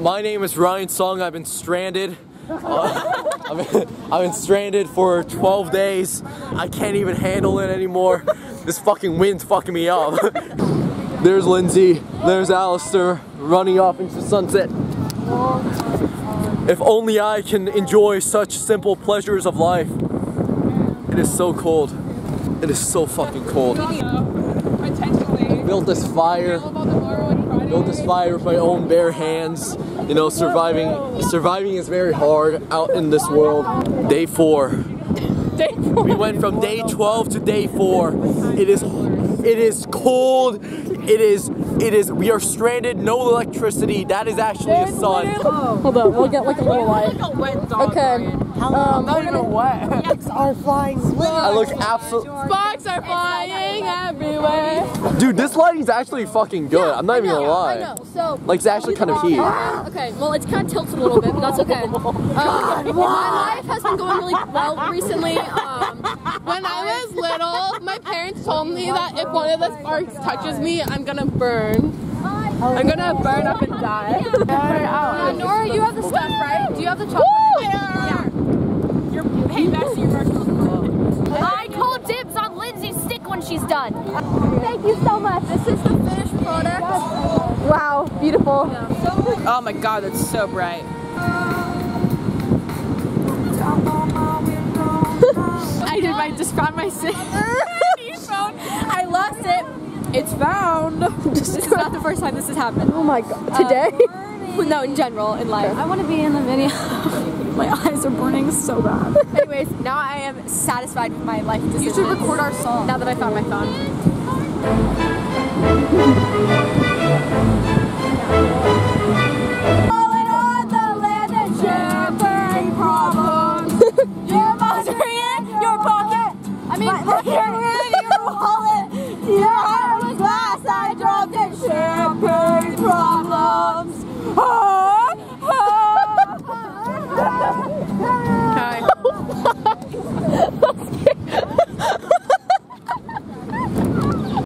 My name is Ryan Sung. I've been stranded. I've been stranded for 12 days. I can't even handle it anymore. This fucking wind's fucking me up. There's Lindsay. There's Alistair running off into the sunset. If only I can enjoy such simple pleasures of life. It is so cold. It is so fucking cold. I built this fire. Built this fire with my own bare hands. You know, surviving is very hard out in this world. Day 4. We went from day 12 to day 4. It is cold. We are stranded, no electricity. That is actually a sun. Hold on, we'll get like a little light. Okay. Not even wet. Sparks are flying. I look absolutely. Sparks are flying everywhere. Dude, this lighting's actually fucking good. I'm not even gonna lie. I know. So like it's actually kind of heat. Okay, well it's kind of tilted a little bit, but that's okay. My life has been going really well recently. When I was little, my parents told me that if one of the sparks touches me, I'm gonna burn. I'm gonna burn up and die. Nora, you have the stuff, right? Do you have the chocolate? Yeah. Hey, Bessie, you're I call dibs on Lindsay's stick when she's done. Thank you so much. This is the finished product. Wow, beautiful. Yeah. Oh my god, that's so bright. Just found my phone. I lost it. It's found. This is not the first time this has happened. Oh my god. Today? No, in general, in life. I want to be in the video. My eyes are burning so bad. Anyways, now I am satisfied with my life decisions. You should record our song. Now that I found my phone.